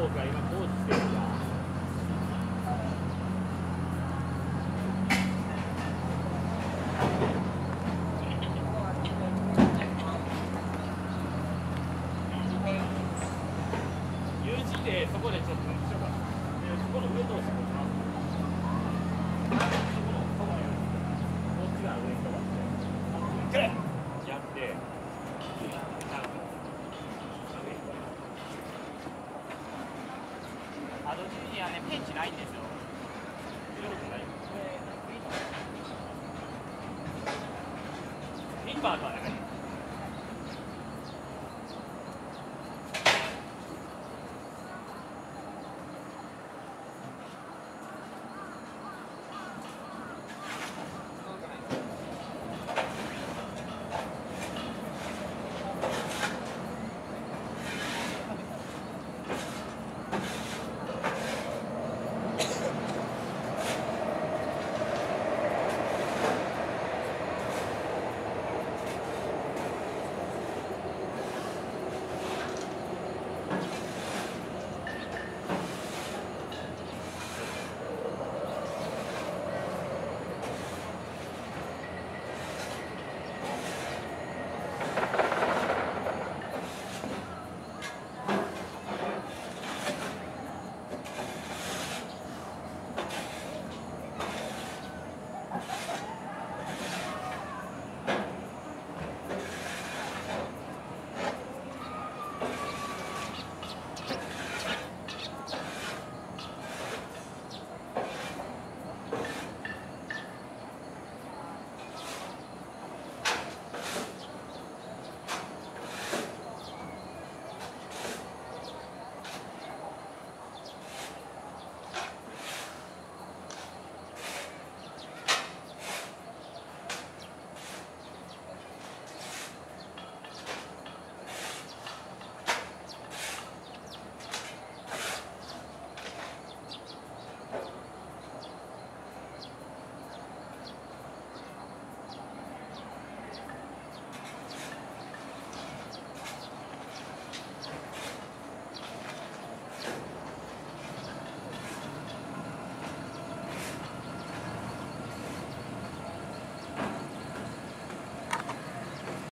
ークが今工事してるんだ。U 字でそこでちょっとそこの上通して。やって、 アドジュニアね、ペンチないんですよ。 リンバーとはね。